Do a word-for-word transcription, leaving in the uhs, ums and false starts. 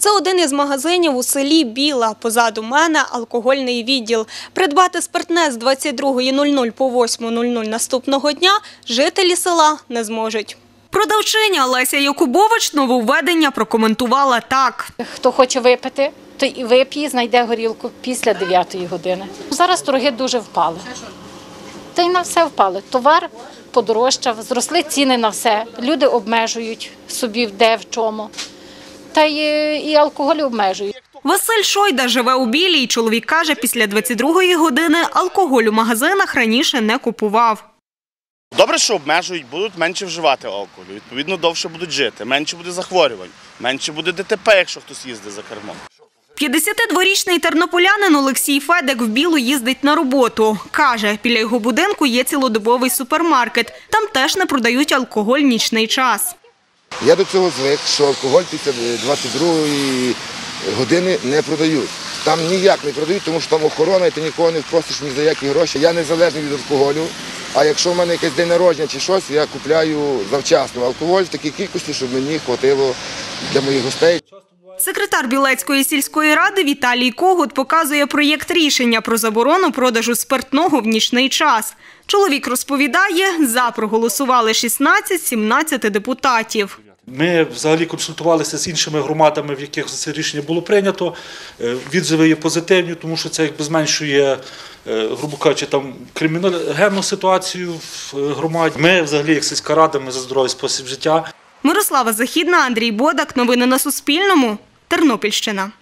Це один із магазинів у селі Біла. Позаду мене – алкогольний відділ. Придбати спиртне з двадцять другої нуль нуль по восьму нуль нуль наступного дня жителі села не зможуть. Продавчиня Леся Якубович нововведення прокоментувала так. Хто хоче випити, той і вип'є, знайде горілку після дев'ятої години. Зараз торги дуже впали. Та й на все впали. Товар подорожчав, зросли ціни на все. Люди обмежують собі де, в чому. Та й і алкоголь обмежують. Василь Шойда живе у Білій. Чоловік каже, після двадцять другої години алкоголь у магазинах раніше не купував. Добре, що обмежують, будуть менше вживати алкоголю, відповідно, довше будуть жити, менше буде захворювань, менше буде ДТП, якщо хтось їздить за кермом. п'ятдесятидворічний тернополянин Олексій Федек в Білу їздить на роботу. Каже, біля його будинку є цілодобовий супермаркет. Там теж не продають алкоголь нічний час. Я до цього звик, що алкоголь після двадцять другої години не продають. Там ніяк не продають, тому що там охорона, і ти нікого не впросиш ні за які гроші. Я незалежний від алкоголю, а якщо в мене якийсь день народження чи щось, я купляю завчасно алкоголь в такій кількості, щоб мені хватило для моїх гостей. Секретар Білецької сільської ради Віталій Когут показує проєкт рішення про заборону продажу спиртного в нічний час. Чоловік розповідає, за проголосували шістнадцять з сімнадцяти депутатів. Ми взагалі консультувалися з іншими громадами, в яких це рішення було прийнято. Відзиви є позитивні, тому що це якби зменшує, грубо кажучи, там криміногенну ситуацію в громаді. Ми взагалі, як сільська рада, ми за здоровий спосіб життя. Мирослава Західна, Андрій Бодак. Новини на Суспільному. Тернопільщина.